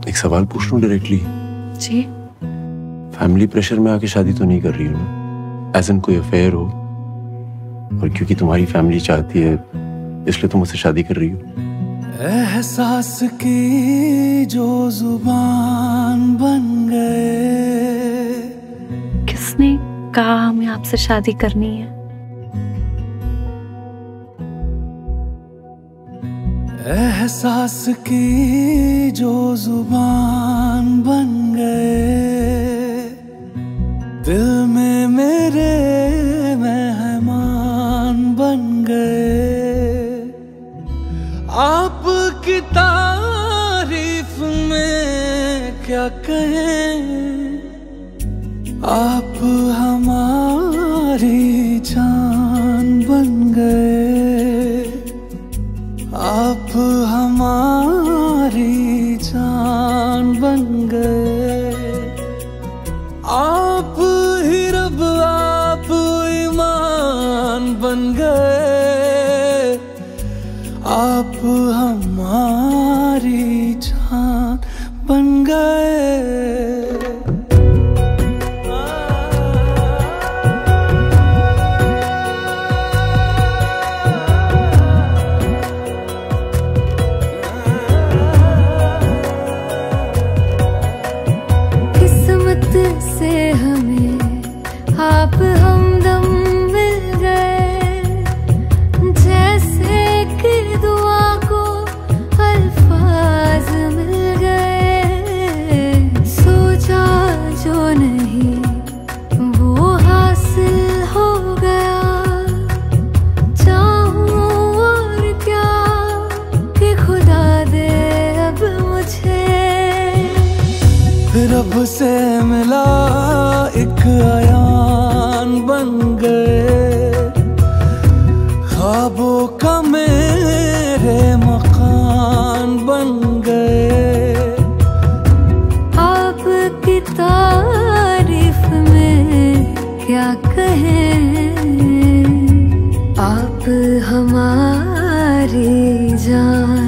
एक सवाल पूछ लूं डायरेक्टली? जी। फैमिली प्रेशर में आके शादी तो नहीं कर रही हूँ ना? एज इन कोई अफेयर हो, और क्योंकि तुम्हारी फैमिली चाहती है इसलिए तुम मुझसे शादी कर रही हो? एहसास की जो जुबान बन गए। किसने कहा हमें आपसे शादी करनी है? एहसास की जो जुबान बन गए, दिल में मेरे मेहमान बन गए। आपकी तारीफ में क्या कहें, आप हमारी जान बन गए। आप हमारी जान बन गए। आप ही रब, आप ईमान बन गए। आप हमारी जान बन गए। से हमें आप हमदम मिल गए, जैसे कि दुआ को अल्फाज मिल गए। सोचा जो नहीं वो हासिल हो गया, चाहूं और क्या कि खुदा दे अब मुझे। रब से मिला एक आयान बन गए, ख्वाबों का मेरे मकान बन गए। आपकी तारीफ में क्या कहें, आप हमारी जान